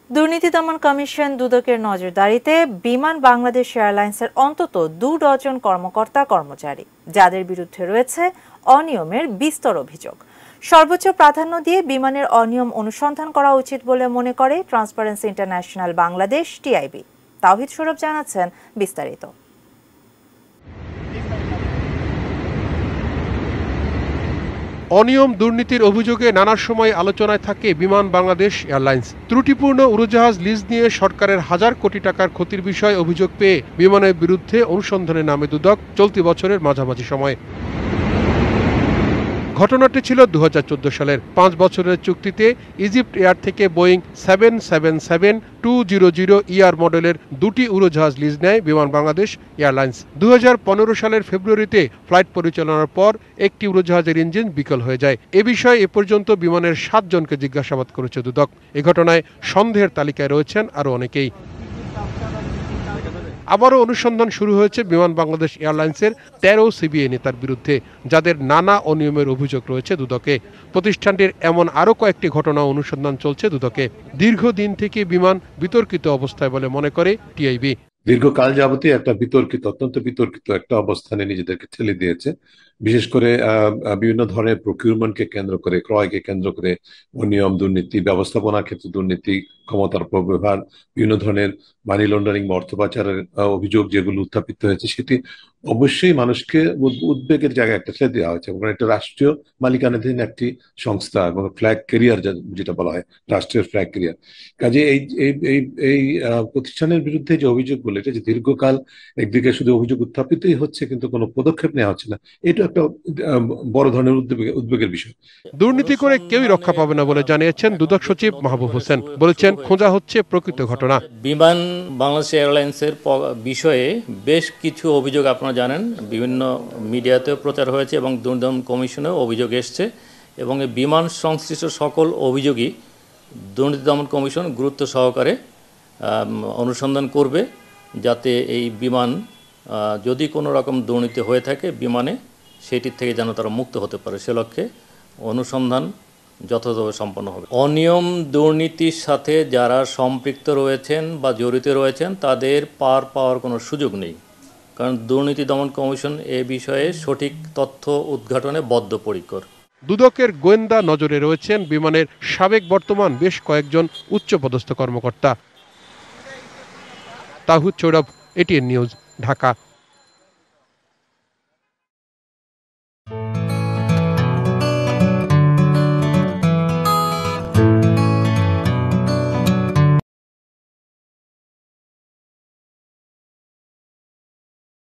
দুর্নীতি দমন কমিশন দুদকের নজরদারিতে বিমান বাংলাদেশ এয়ারলাইন্সের অন্তত 2 ডজন কর্মকর্তা কর্মচারী, যাদের বিরুদ্ধে রয়েছে অনিয়মের বিস্তর অভিযোগ। সর্বোচ্চ প্রাধান্য দিয়ে বিমানের অনিয়ম অনুসন্ধান করা উচিত বলে মনে করে ট্রান্সপারেন্সি ইন্টারন্যাশনাল বাংলাদেশ টিআইবি। তাওহিদ সৌরভ জানাচ্ছেন বিস্তারিত। অনিয়ম দুর্নীতির অভিযোগে নানা সময় আলোচনায় থাকে বিমান বাংলাদেশ এয়ারলাইন্স। ত্রুটিপূর্ণ উড়োজাহাজ লিজ নিয়ে সরকারের হাজার কোটি টাকার ক্ষতির বিষয়ে অভিযোগ পেয়ে বিমানের বিরুদ্ধে অনুসন্ধানে নামে দুদক চলতি বছরের মাঝামাঝি সময়ে। ঘটনাটি ছিল 2014 সালের। 5 বছরের চুক্তিতে ইজিপ্ট এয়ার থেকে বোয়িং 777-200 মডেলের 2টি উড়োজাহাজ লিজ নেয় বিমান বাংলাদেশ এয়ারলাইন্স। 2015 সালের ফেব্রুয়ারিতে ফ্লাইট পরিচালনার পর একটি উড়োজাহাজের ইঞ্জিন বিকল হয়ে যায়। এ বিষয়ে এ পর্যন্ত বিমানের 7 জনকে জিজ্ঞাসাবাদ করেছে দুদক। এ ঘটনায় সন্দেহের তালিকায় রয়েছেন আরও অনেকেই। আবারও অনুসন্ধান শুরু হয়েছে বিমান বাংলাদেশ এয়ারলাইন্সের 13 সিবিআই নেতার বিরুদ্ধে, যাদের নানা অনিয়মের অভিযোগ রয়েছে দুদকে। প্রতিষ্ঠানটির এমন আরও কয়েকটি ঘটনা অনুসন্ধান চলছে দুদকে। দীর্ঘদিন থেকে বিমান বিতর্কিত অবস্থায় বলে মনে করে টিআইবি। দীর্ঘকাল যাবতীয় একটা অত্যন্ত বিতর্কিত একটা অবস্থানে নিজেদেরকে ঠেলে দিয়েছে। বিশেষ করে বিভিন্ন ধরনের প্রকিউরমেন্টকে কেন্দ্র করে, ক্রয়কে কেন্দ্র করে অনিয়ম, দুর্নীতি, ব্যবস্থাপনার ক্ষেত্রে দুর্নীতি, ক্ষমতার অপব্যবহার, বিভিন্ন ধরনের মানি লন্ডারিং বা অর্থ পাচারের অভিযোগ যেগুলো উত্থাপিত হয়েছে, সেটি অবশ্যই মানুষকে উদ্বেগের জায়গায় একটা ঠেলে দেওয়া হয়েছে। এবং একটা রাষ্ট্রীয় মালিকানাধীন একটি সংস্থা এবং ফ্ল্যাগ ক্যারিয়ার যেটা বলা হয়, রাষ্ট্রীয় ফ্ল্যাগ ক্যারিয়ার। কাজে এই প্রতিষ্ঠানের বিরুদ্ধে যে অভিযোগগুলো, এটা যে দীর্ঘকাল একদিকে শুধু অভিযোগ উত্থাপিতই হচ্ছে কিন্তু কোনো পদক্ষেপ নেওয়া হচ্ছে না, এটা একটা বড় ধরনের উদ্বেগের বিষয়। দুর্নীতি করে কেউই রক্ষা পাবে না বলে জানিয়েছেন দুদক সচিব মাহবুব হোসেন। বলেছেন, খোঁজা হচ্ছে প্রকৃত ঘটনা। বিমান বাংলাদেশ এয়ারলাইন্সের বিষয়ে বেশ কিছু অভিযোগ আপনারা জানেন, বিভিন্ন মিডিয়াতেও প্রচার হয়েছে এবং দুর্নীতি দমন কমিশনেও অভিযোগ এসছে, এবং এই বিমান সংশ্লিষ্ট সকল অভিযোগই দুর্নীতি দমন কমিশন গুরুত্ব সহকারে অনুসন্ধান করবে, যাতে এই বিমান যদি কোনো রকম দুর্নীতি হয়ে থাকে বিমানে, সেটির থেকে যেন তারা মুক্ত হতে পারে, সে লক্ষ্যে অনুসন্ধান যথাযথভাবে সম্পন্ন হবে। অনিয়ম দুর্নীতির সাথে যারা সম্পৃক্ত রয়েছেন বা জড়িত রয়েছেন তাদের পার পাওয়ার কোনো সুযোগ নেই, কারণ দুর্নীতি দমন কমিশন এ বিষয়ে সঠিক তথ্য উদ্ঘাটনে বদ্ধপরিকর। দুদকের গোয়েন্দা নজরে রয়েছেন বিমানের সাবেক বর্তমান বেশ কয়েকজন উচ্চপদস্থ কর্মকর্তা। Tahid Sourav, ATN news, Dhaka.